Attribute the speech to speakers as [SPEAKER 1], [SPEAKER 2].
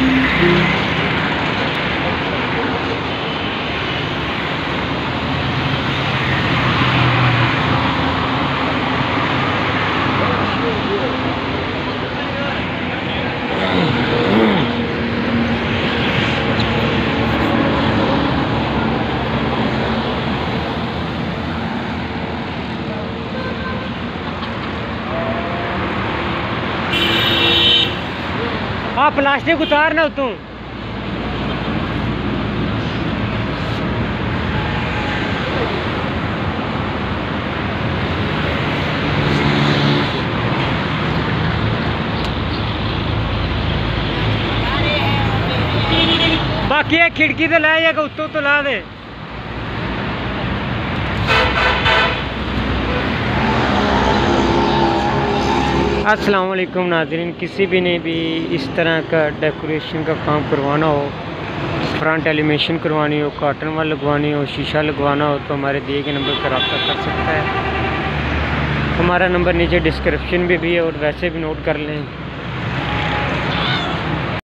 [SPEAKER 1] हाँ प्लास्टिक उतारना तू। बाकी एक खिड़की तो ला जाएगा, उत्तों तो ला दे। अस्सलाम वालेकुम नाज़रीन, किसी भी ने भी इस तरह का डेकोरेशन का काम करवाना हो, फ्रंट एलिवेशन करवानी हो, कॉटन वाल लगवानी हो, शीशा लगवाना हो तो हमारे दिए गए नंबर पर रब्ता कर सकता है। हमारा नंबर नीचे डिस्क्रिप्शन में भी है और वैसे भी नोट कर लें।